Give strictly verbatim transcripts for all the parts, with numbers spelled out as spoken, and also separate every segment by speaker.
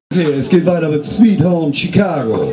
Speaker 1: Okay, es geht weiter mit Sweet Home Chicago.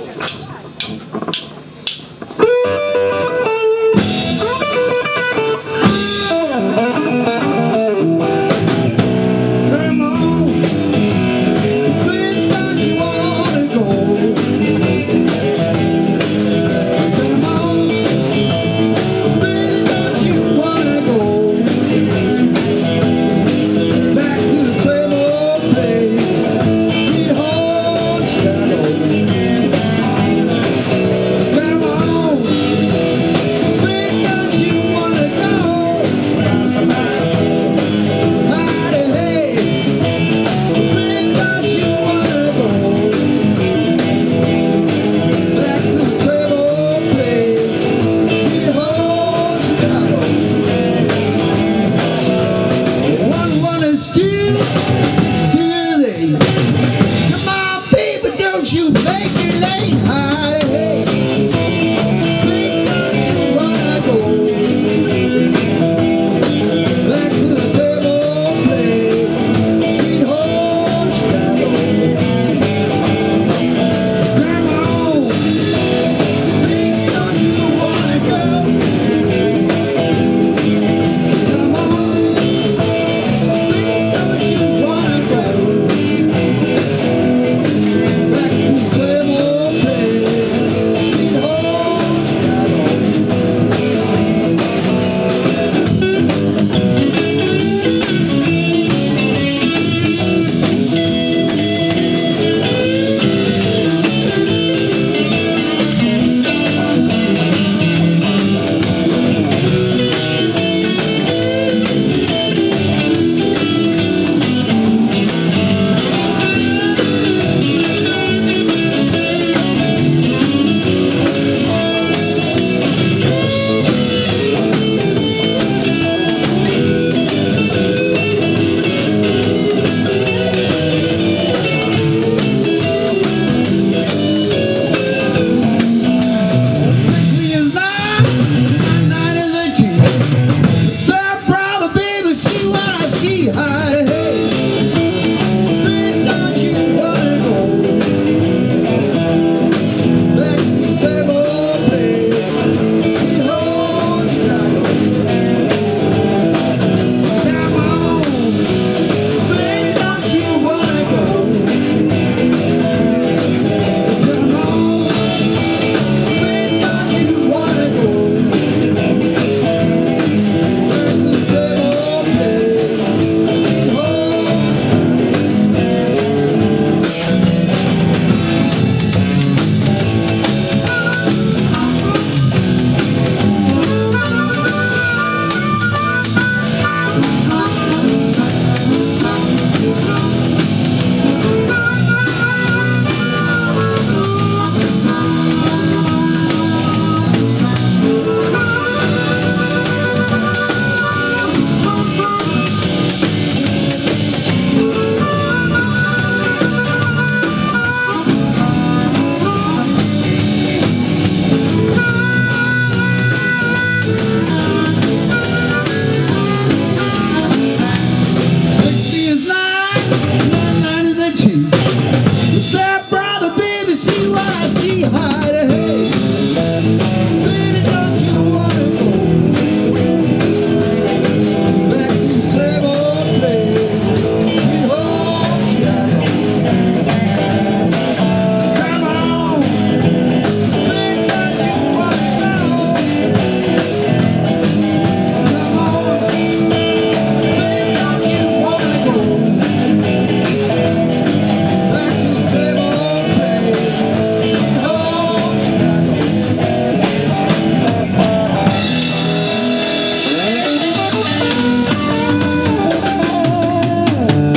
Speaker 2: You make it late, hi, hey. Please don't you wanna go back to the same old place, sweet home Chicago. Come on, please don't you wanna go? Come on, please don't you wanna go?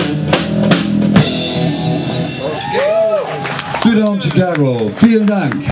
Speaker 1: Sweet Home Chicago, vielen Dank.